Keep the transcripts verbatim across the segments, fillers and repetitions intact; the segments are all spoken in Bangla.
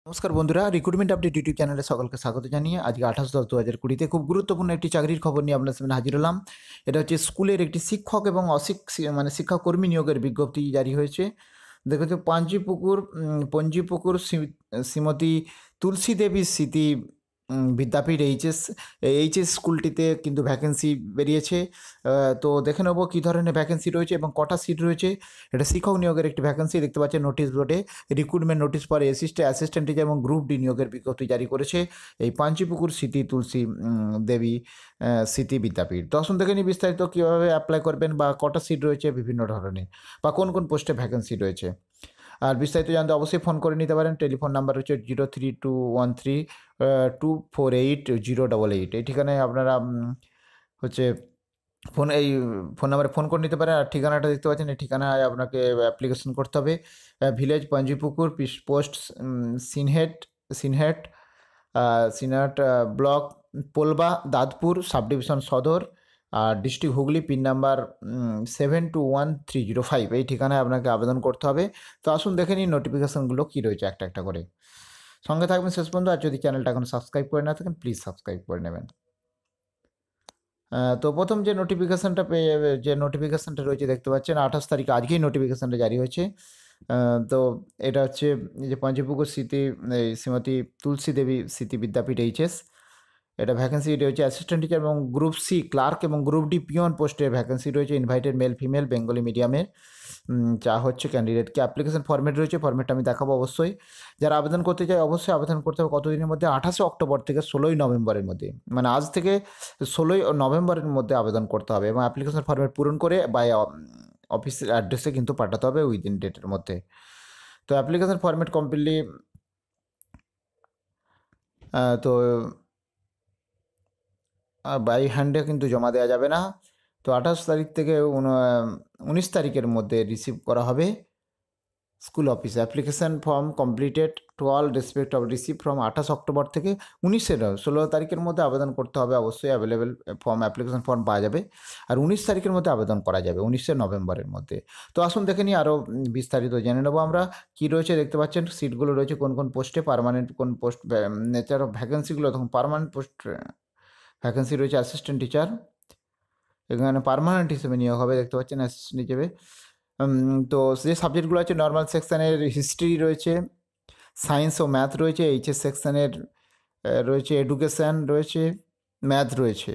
নমস্কার বন্ধুরা, রিক্রুটমেন্ট আপডেট ইউটিউব চ্যানেলে সকলকে স্বাগত জানিয়ে আজকে আঠাশ দশ দু হাজার কুড়িতে খুব গুরুত্বপূর্ণ একটি চাকরির খবর নিয়ে আপনার সামনে হাজির হলাম। এটা হচ্ছে স্কুলের একটি শিক্ষক এবং অশিক মানে শিক্ষাকর্মী নিয়োগের বিজ্ঞপ্তি জারি হয়েছে। দেখো তো পাঞ্জিপুকুর উম, পঞ্জিপুকুর শ্রী- শ্রীমতী তুলসী দেবী স্মৃতি উম, বিদ্যাপীঠ এইচএস এইচএস স্কুলটিতে কিন্তু ভ্যাকেন্সি বেরিয়েছে। আহ, তো দেখে নেবো কী ধরনের ভ্যাকেন্সি রয়েছে এবং কটা সিট রয়েছে। এটা শিক্ষক নিয়োগের একটি ভ্যাকেন্সি দেখতে পাচ্ছেন নোটিশ বোর্ডে। রিক্রুটমেন্ট নোটিশ পরে অ্যাসিস্ট্যান্ট অ্যাসিস্ট্যান্ট টিচার এবং গ্রুপ ডি নিয়োগের বিজ্ঞপ্তি জারি করেছে এই পাঞ্চিপুকুর স্মৃতি তুলসী উম, দেবী আহ, স্মৃতি বিদ্যাপীঠ। তো আসুন দেখে নিই বিস্তারিত কীভাবে অ্যাপ্লাই করবেন বা কটা সিট রয়েছে বিভিন্ন ধরনের বা কোন কোন পোস্টে ভ্যাকেন্সি রয়েছে। আর বিস্তারিত জানতে অবশ্যই ফোন করে নিতে পারেন। টেলিফোন নাম্বার হচ্ছে zero three two one three two four eight zero double eight এই ঠিকানায় আপনারা উম, হচ্ছে ফোন এই ফোন নাম্বারে ফোন করে নিতে পারেন। আর ঠিকানাটা দেখতে পাচ্ছেন, এই ঠিকানায় আপনাকে অ্যাপ্লিকেশন করতে হবে। Village Panjipukur post Sinhet Sinhet Sinhat block Polba Dantpur sub division সদর আর district Hooghly, pin number seven two one three zero five এই ঠিকানায় আপনাকে আবেদন করতে হবে। তো আসুন দেখে নিন নোটিফিকেশানগুলো কী রয়েছে একটা একটা করে। সঙ্গে থাকবেন শেষ পর্যন্ত। আর যদি চ্যানেলটা এখন সাবস্ক্রাইব করে না থাকেন প্লিজ সাবস্ক্রাইব করে নেবেন। আহ, তো প্রথম যে নোটিফিকেশানটা পেয়ে যে নোটিফিকেশানটা রয়েছে দেখতে পাচ্ছেন আঠাশ তারিখ আজকেই নোটিফিকেশানটা জারি হয়েছে। আহ, তো এটা হচ্ছে এই যে পাঞ্জিপুকুর স্মৃতি এই শ্রীমতী তুলসী দেবী স্মৃতি বিদ্যাপীঠ এইচএস। এটা ভ্যাকেন্সি রয়েছে অ্যাসিস্ট্যান্ট টিচার এবং গ্রুপ সি ক্লার্ক এবং গ্রুপ ডি পিওন পোস্টের ভ্যাকেন্সি রয়েছে। ইনভাইটেড মেল ফিমেল বেঙ্গলি মিডিয়ামের যা হচ্ছে ক্যান্ডিডেটকে অ্যাপ্লিকেশন ফর্মেট রয়েছে, ফর্মেটটা আমি দেখাবো অবশ্যই। যারা আবেদন করতে চায় অবশ্যই আবেদন করতে হবে কতদিনের মধ্যে, আঠাশে অক্টোবর থেকে ষোলোই নভেম্বরের মধ্যে, মানে আজ থেকে ষোলোই নভেম্বরের মধ্যে আবেদন করতে হবে এবং অ্যাপ্লিকেশন ফর্মেট পূরণ করে বা অফিসের অ্যাড্রেসে কিন্তু পাঠাতে হবে উইদিন ডেটের মধ্যে। তো অ্যাপ্লিকেশন ফর্মেট কমপ্লিটলি তো বাই হ্যান্ডে কিন্তু জমা দেওয়া যাবে না। তো আঠাশ তারিখ থেকে উনিশ তারিখের মধ্যে রিসিভ করা হবে স্কুল অফিসে। Application form completed to all respect of receive from আঠাশ অক্টোবর থেকে উনিশের ষোলো তারিখের মধ্যে আবেদন করতে হবে। অবশ্যই অ্যাভেলেবেল ফর্ম অ্যাপ্লিকেশান ফর্ম পাওয়া যাবে আর উনিশ তারিখের মধ্যে আবেদন করা যাবে, উনিশে নভেম্বরের মধ্যে। তো আসুন দেখে নিই আরও বিস্তারিত জেনে নেবো আমরা কী রয়েছে। দেখতে পাচ্ছেন সিটগুলো রয়েছে কোন কোন পোস্টে, পারমানেন্ট কোন পোস্ট নেচার অফ ভ্যাকেন্সিগুলো তখন পারমানেন্ট পোস্ট ভ্যাকেন্সি রয়েছে অ্যাসিস্ট্যান্ট টিচার, এখানে পার্মানেন্ট হিসেবে নিয়োগ হবে দেখতে পাচ্ছেন অ্যাসিস্ট্যান্ট হিসেবে। তো যে সাবজেক্টগুলো আছে নর্মাল সেকশানের হিস্ট্রি রয়েছে, সায়েন্স ও ম্যাথ রয়েছে, এইচএস সেকশানের রয়েছে এডুকেশান রয়েছে, ম্যাথ রয়েছে।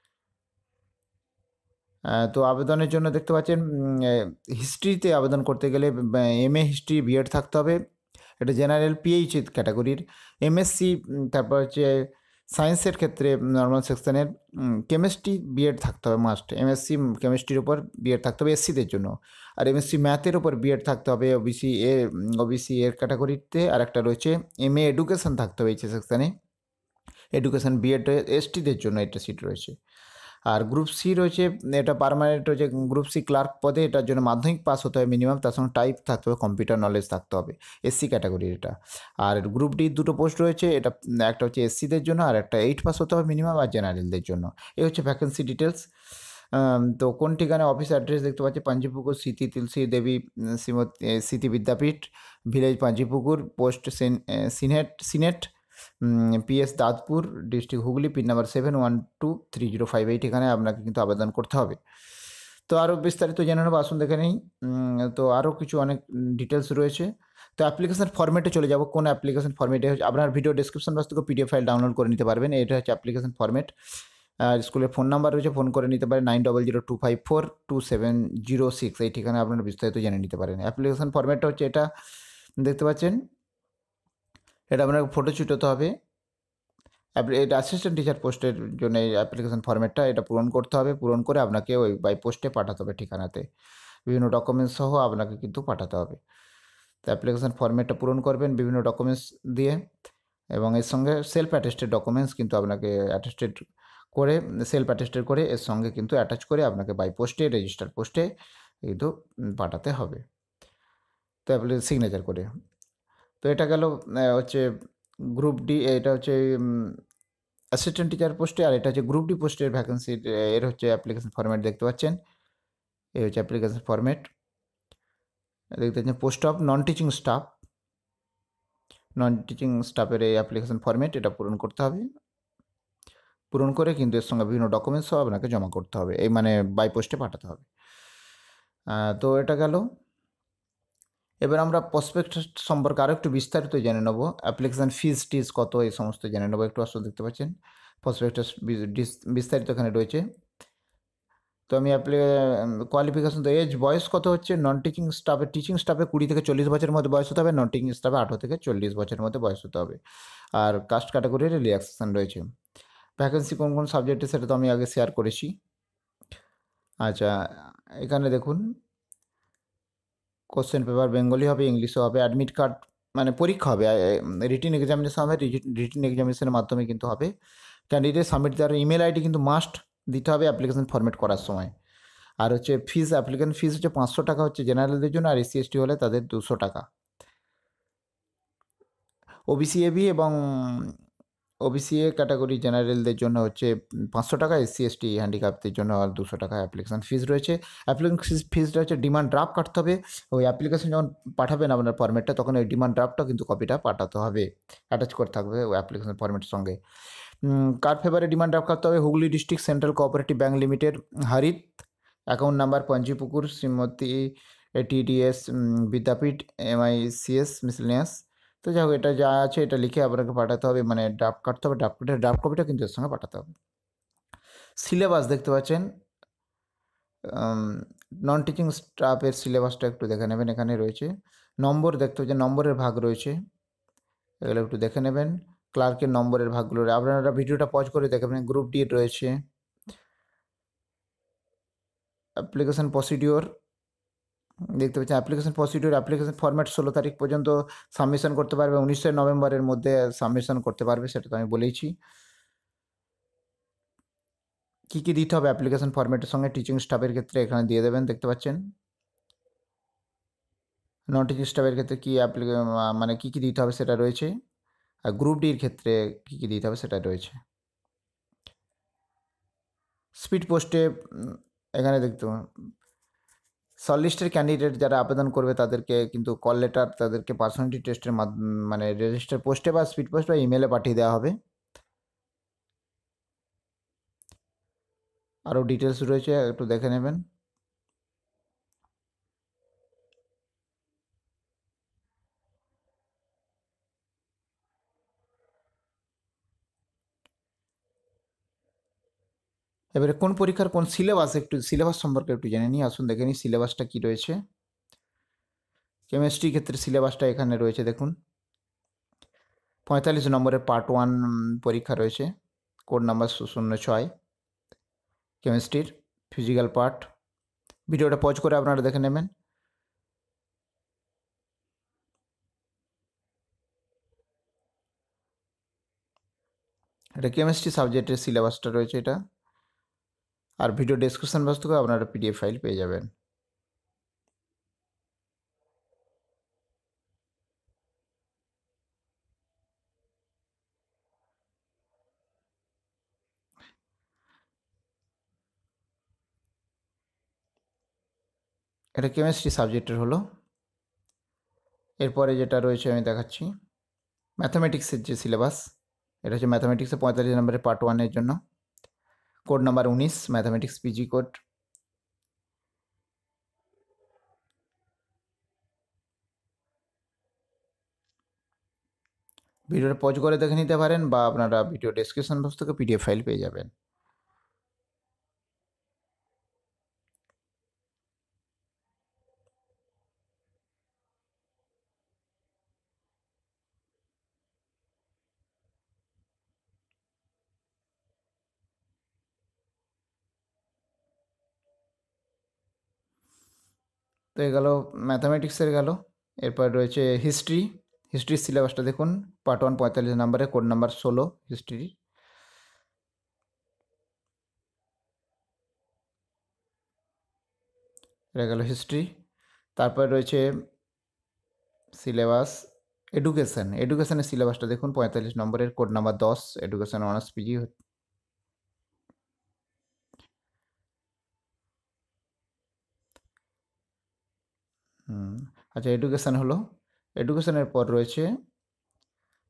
তো আবেদনের জন্য দেখতে পাচ্ছেন হিস্ট্রিতে আবেদন করতে গেলে এম এ হিস্ট্রি বিএড থাকতে হবে, এটা জেনারেল পিএইচ ক্যাটাগরির। এমএসসি, তারপর হচ্ছে সায়েন্সের ক্ষেত্রে নর্মাল সেকশানের কেমিস্ট্রি বিএড থাকতে হবে মাস্ট, এমএসসি কেমিস্ট্রির ওপর বিএড থাকতে হবে এসসিদের জন্য। আর এমএসসি ম্যাথের ওপর বিএড থাকতে হবে ওবিসি এ ওবিসি এর ক্যাটাগরিতে। আর একটা রয়েছে এম এ এডুকেশন থাকতে হবে এইচ সেকশানে, এডুকেশন বিএড এসটিদের জন্য এটা সিট রয়েছে। আর গ্রুপ সি রয়েছে, এটা পার্মানেন্ট রয়েছে গ্রুপ সি ক্লার্ক পদে, এটার জন্য মাধ্যমিক পাস হতে হবে মিনিমাম, তার সঙ্গে টাইপ থাকতে হবে, কম্পিউটার নলেজ থাকতে হবে, এসসি ক্যাটাগরির এটা। আর গ্রুপ ডি দুটো পোস্ট রয়েছে, এটা একটা হচ্ছে এসসিদের জন্য আর একটা এইট পাস হতে হবে মিনিমাম আর জেনারেলদের জন্য। এই হচ্ছে ভ্যাকেন্সি ডিটেলস। তো কোন ঠিকানায় অফিস অ্যাড্রেস দেখতে পাচ্ছি পাঞ্জিপুকুর স্মৃতি তুলসী Devi Shrimati Smriti Vidyapith, village Panjipukur, post Sinet Sinet PS Dantpur, district Hooghly, pin number seven one two three zero five এই ঠিকানায় আপনাকে কিন্তু আবেদন করতে হবে। তো আরও বিস্তারিত জেনে নেবো, আসুন দেখে নিই। তো আরও কিছু অনেক ডিটেলস রয়েছে। তো অ্যাপ্লিকেশন ফর্মেটে চলে যাব। কোন অ্যাপ্লিকেশন ফর্মেটে হচ্ছে আপনার ভিডিও ডেসক্রিপশন বক্স থেকে পিডিএফ ফাইল ডাউনলোড করে নিতে পারবেন। এটা হচ্ছে অ্যাপ্লিকেশন ফর্মেট। আর স্কুলের ফোন নাম্বার রয়েছে, ফোন করে নিতে পারেন nine double zero two five four two seven zero six এই ঠিকানায় আপনারা বিস্তারিত জেনে নিতে পারেন। অ্যাপ্লিকেশন ফর্মেটটা হচ্ছে এটা দেখতে পাচ্ছেন, এটা আপনাকে ফটো ছুটাতে হবে। এটা অ্যাসিস্ট্যান্ট টিচার পোস্টের জন্য এই অ্যাপ্লিকেশন ফর্মেটটা এটা পূরণ করতে হবে, পূরণ করে আপনাকে ওই বাই পোস্টে পাঠাতে হবে ঠিকানাতে, বিভিন্ন ডকুমেন্টস সহ আপনাকে কিন্তু পাঠাতে হবে। তো অ্যাপ্লিকেশন ফর্মেটটা পূরণ করবেন বিভিন্ন ডকুমেন্টস দিয়ে এবং এর সঙ্গে সেলফ অ্যাটেস্টেড ডকুমেন্টস কিন্তু আপনাকে অ্যাটেস্টেড করে সেলফ অ্যাটেস্টেড করে এর সঙ্গে কিন্তু অ্যাটাচ করে আপনাকে বাই পোস্টে রেজিস্টার পোস্টে কিন্তু পাঠাতে হবে, তো অ্যাপ্লিকেশন সিগনেচার করে। তো এটা গেল হচ্ছে গ্রুপ ডি, এটা হচ্ছে অ্যাসিস্ট্যান্ট টিচার পোস্টে, আর এটা হচ্ছে গ্রুপ ডি পোস্টের ভ্যাকেন্সির এর হচ্ছে অ্যাপ্লিকেশন ফর্মেট দেখতে পাচ্ছেন। এই হচ্ছে অ্যাপ্লিকেশন ফর্মেট দেখতে পাচ্ছেন। Post of non teaching staff, non teaching স্টাফের এই অ্যাপ্লিকেশন ফর্মেট এটা পূরণ করতে হবে। পূরণ করে কিন্তু এর সঙ্গে বিভিন্ন ডকুমেন্টস সব আপনাকে জমা করতে হবে, এই মানে বাই পোস্টে পাঠাতে হবে। তো এটা গেল। এবার আমরা প্রসপেক্টাস সম্পর্কে আরও একটু বিস্তারিত জেনে নেবো। অ্যাপ্লিকেশান ফিজ টিজ কত, এই সমস্ত জেনে নেবো একটু। আসলে দেখতে পাচ্ছেন প্রসপেক্টাস বিস্তারিত এখানে রয়েছে। তো আমি অ্যাপ্লি কোয়ালিফিকেশন তো এজ বয়স কত হচ্ছে, নন টিচিং স্টাফে টিচিং স্টাফে কুড়ি থেকে চল্লিশ বছরের মধ্যে বয়স হতে হবে, নন টিচিং স্টাফে আঠারো থেকে চল্লিশ বছরের মধ্যে বয়স হতে হবে। আর কাস্ট ক্যাটাগরির রিল্যাক্সেশন রয়েছে। ভ্যাকেন্সি কোন কোন সাবজেক্টে সেটা তো আমি আগে শেয়ার করেছি। আচ্ছা, এখানে দেখুন কোশ্চেন পেপার বেঙ্গলি হবে, ইংলিশও হবে, অ্যাডমিট কার্ড মানে পরীক্ষা হবে, রিটিন এক্সামিনেশন হবে, রিটিন এক্সামিনেশনের মাধ্যমে কিন্তু হবে। ক্যান্ডিডেট সাবমিট দেওয়ার ইমেল আইডি কিন্তু মাস্ট দিতে হবে অ্যাপ্লিকেশন ফরম্যাট করার সময়। আর হচ্ছে ফিস, অ্যাপ্লিকেশন ফিস হচ্ছে পাঁচশো টাকা হচ্ছে জেনারেলদের জন্য, আর এসসি এসটি হলে তাদের দুশো টাকা। ওবিসি এবি এবং ওবিসি এ ক্যাটাগরি জেনারেলদের জন্য হচ্ছে পাঁচশো টাকা, এসসি এসটি হ্যান্ডিক্যাপদের জন্য আর দুশো টাকা অ্যাপ্লিকেশন ফিস রয়েছে। অ্যাপ্লিকেশন ফিসটা হচ্ছে ডিমান্ড ড্রাফট কাটতে হবে। ওই অ্যাপ্লিকেশন যখন পাঠাবেন আপনার ফর্মেটটা, তখন ওই ডিমান্ড ড্রাফটটা কিন্তু কপিটা পাঠাতে হবে, অ্যাটাচ করে থাকবে ওই অ্যাপ্লিকেশন ফর্মেটের সঙ্গে। কার ফেভারে ডিমান্ড ড্রাফট করতে হবে, Hooghly district central cooperative bank limited, হারিত, account number Panjipukur, Shrimati TDS Vidyapith, MICS miscellaneous. তো যাই হোক, এটা যা আছে এটা লিখে আপনাকে পাঠাতে হবে, মানে ড্রাফট কাটতে হবে, ড্রাফট ড্রাফট কপিটা কিন্তু এর সঙ্গে পাঠাতে হবে। সিলেবাস দেখতে পাচ্ছেন, নন টিচিং স্টাফের সিলেবাসটা একটু দেখে নেবেন, এখানে রয়েছে। নম্বর দেখতে পাচ্ছেন, নম্বরের ভাগ রয়েছে, এগুলো একটু দেখে নেবেন। ক্লার্কের নম্বরের ভাগগুলো আপনারা ভিডিওটা পজ করে দেখবেন। গ্রুপ ডি রয়েছে, অ্যাপ্লিকেশন প্রসিডিওর দেখতে পাচ্ছেন। অ্যাপ্লিকেশন প্রসিডিওর, অ্যাপ্লিকেশন ফরম্যাট ষোলো তারিখ পর্যন্ত সাবমিশন করতে পারবে, উনিশে নভেম্বরের মধ্যে সাবমিশন করতে পারবে, সেটা তো আমি বলেইছি। কী কী দিতে হবে অ্যাপ্লিকেশন ফরম্যাটের সঙ্গে টিচিং স্টাফের ক্ষেত্রে এখানে দিয়ে দেবেন, দেখতে পাচ্ছেন। নন টিচিং স্টাফের ক্ষেত্রে কী অ্যাপ্লিকে মানে কী কী দিতে হবে সেটা রয়েছে, আর গ্রুপ ডির ক্ষেত্রে কী কী দিতে হবে সেটা রয়েছে। স্পিড পোস্টে এখানে দেখতে শর্টলিস্টের ক্যান্ডিডেট যারা আবেদন করবে তাদেরকে কিন্তু কল লেটার, তাদেরকে পার্সোনালিটি টেস্টের মানে রেজিস্টার পোস্টে বা স্পিড পোস্ট বা ইমেলে পাঠিয়ে দেওয়া হবে। আরও ডিটেলস রয়েছে, একটু দেখে নেবেন। এবারে কোন পরীক্ষার কোন সিলেবাস, একটু সিলেবাস সম্পর্কে একটু জেনে নিই। আসুন দেখে নিই সিলেবাসটা কী রয়েছে। কেমিস্ট্রি ক্ষেত্রে সিলেবাসটা এখানে রয়েছে দেখুন। পঁয়তাল্লিশ নম্বরের পার্ট ওয়ান পরীক্ষা রয়েছে, কোড নাম্বার শূন্য ছয় কেমিস্ট্রির ফিজিক্যাল পার্ট। ভিডিওটা পজ করে আপনারা দেখে নেবেন। এটা কেমিস্ট্রি সাবজেক্টের সিলেবাসটা রয়েছে এটা, আর ভিডিও ডেসক্রিপশন বক্স থেকে আপনারা পিডিএফ ফাইল পেয়ে যাবেন। এটা কেমিস্ট্রি সাবজেক্টের হলো। এরপরে যেটা রয়েছে আমি দেখাচ্ছি, ম্যাথামেটিক্সের যে সিলেবাস, এটা হচ্ছে ম্যাথামেটিক্সে পঁয়তাল্লিশ নম্বরের পার্ট ওয়ানের জন্য, কোড নাম্বার উনিশ ম্যাথামেটিক্স পিজি কোড। ভিডিওটা পজ করে দেখে নিতে পারেন, বা আপনারা ভিডিও ডেসক্রিপশন বক্স থেকে পিডিএফ ফাইল পেয়ে যাবেন। তো এ গেল ম্যাথামেটিক্সের গেল। এরপর রয়েছে হিস্ট্রি। হিস্ট্রির সিলেবাসটা দেখুন, পার্ট ওয়ান পঁয়তাল্লিশ নম্বরে, কোড নাম্বার ষোলো হিস্ট্রি। এটা গেল হিস্ট্রি। তারপর রয়েছে সিলেবাস এডুকেশন। এডুকেশনের সিলেবাসটা দেখুন, পঁয়তাল্লিশ নম্বরের, কোড নাম্বার দশ এডুকেশন অনার্স পিজি। হুম, আচ্ছা এডুকেশান হলো। এডুকেশনের পর রয়েছে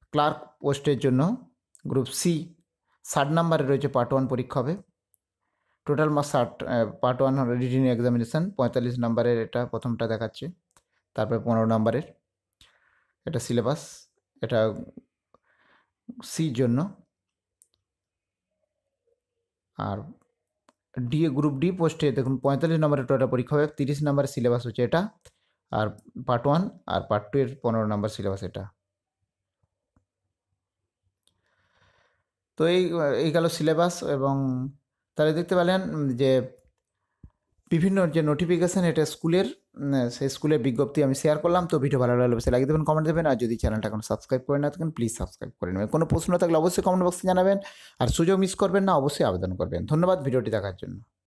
ক্লার্ক পোস্টের জন্য গ্রুপ সি ষাট নাম্বারে রয়েছে পার্ট ওয়ান পরীক্ষা হবে। টোটাল মার্কস ষাট, পার্ট ওয়ান রিটিন এক্সামিনেশান পঁয়তাল্লিশ নাম্বারের, এটা প্রথমটা দেখাচ্ছে। তারপরে পনেরো নাম্বারের, এটা সিলেবাস, এটা সির জন্য। আর ডি গ্রুপ ডি পোস্টে দেখুন পঁয়তাল্লিশ নম্বরের টোটাল পরীক্ষা হবে, তিরিশ নম্বরের সিলেবাস হচ্ছে এটা, আর পার্ট ওয়ান আর পার্ট টু এর পনেরো নম্বর সিলেবাস এটা। তো এই এই গেল সিলেবাস। এবং তাহলে দেখতে পেলেন যে বিভিন্ন যে নোটিফিকেশান, এটা স্কুলের, সেই স্কুলের বিজ্ঞপ্তি আমি শেয়ার করলাম। তো ভিডিও ভালো লাগলে অবশ্যই লাগিয়ে দেবেন, কমেন্ট দেবেন, আর যদি চ্যানেলটা এখন সাবস্ক্রাইব করে না থাকেন প্লিজ সাবস্ক্রাইব করে নেবেন। কোনো প্রশ্ন থাকলে অবশ্যই কমেন্ট বক্সে জানাবেন, আর সুযোগ মিস করবেন না, অবশ্যই আবেদন করবেন। ধন্যবাদ ভিডিওটি দেখার জন্য।